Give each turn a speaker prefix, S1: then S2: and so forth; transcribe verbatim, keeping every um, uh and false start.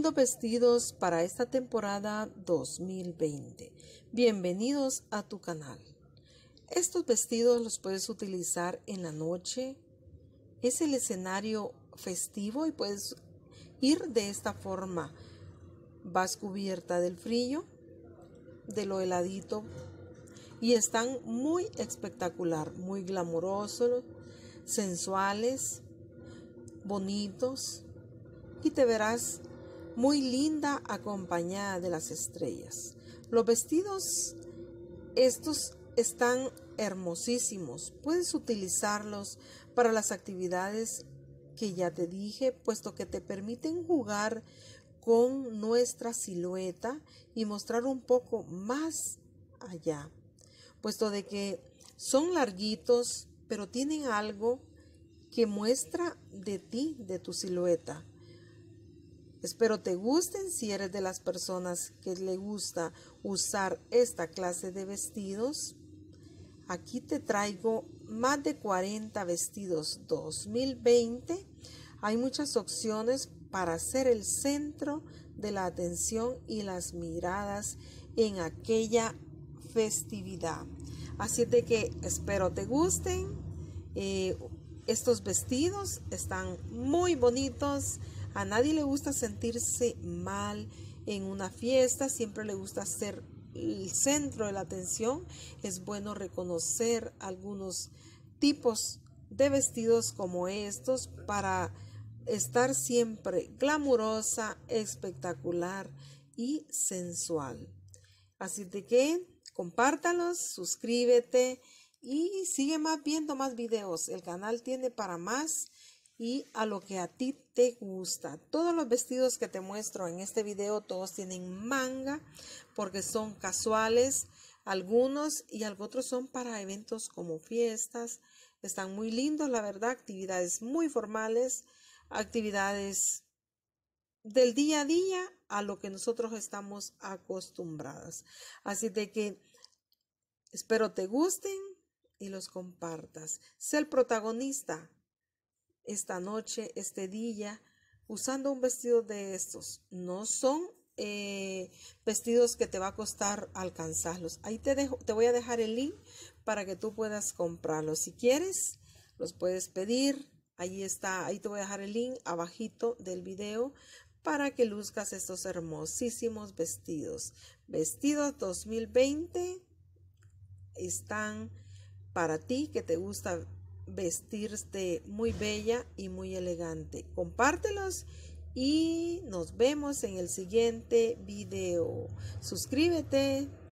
S1: Lindos vestidos para esta temporada dos mil veinte. Bienvenidos a tu canal. Estos vestidos los puedes utilizar en la noche. Es el escenario festivo y puedes ir de esta forma. Vas cubierta del frío, de lo heladito, y están muy espectacular, muy glamurosos, sensuales, bonitos, y te verás muy linda acompañada de las estrellas. Los vestidos estos están hermosísimos. Puedes utilizarlos para las actividades que ya te dije, puesto que te permiten jugar con nuestra silueta y mostrar un poco más allá, puesto de que son larguitos, pero tienen algo que muestra de ti, de tu silueta. Espero te gusten. Si eres de las personas que le gusta usar esta clase de vestidos, aquí te traigo más de cuarenta vestidos dos mil veinte. Hay muchas opciones para ser el centro de la atención y las miradas en aquella festividad. Así de que espero te gusten. Eh, estos vestidos están muy bonitos. A nadie le gusta sentirse mal en una fiesta, siempre le gusta ser el centro de la atención. Es bueno reconocer algunos tipos de vestidos como estos para estar siempre glamurosa, espectacular y sensual. Así de que compártalos, suscríbete y sigue más viendo más videos. El canal tiene para más y a lo que a ti te gusta. Todos los vestidos que te muestro en este video, todos tienen manga porque son casuales, algunos y otros son para eventos como fiestas. Están muy lindos, la verdad, actividades muy formales, actividades del día a día a lo que nosotros estamos acostumbradas. Así de que espero te gusten y los compartas. Sé el protagonista esta noche, este día, usando un vestido de estos. No son eh, vestidos que te va a costar alcanzarlos. Ahí te dejo, te voy a dejar el link para que tú puedas comprarlos. Si quieres, los puedes pedir. Ahí está, ahí te voy a dejar el link abajito del video para que luzcas estos hermosísimos vestidos. Vestidos dos mil veinte están para ti que te gusta vestirte muy bella y muy elegante. Compártelos y nos vemos en el siguiente video. Suscríbete.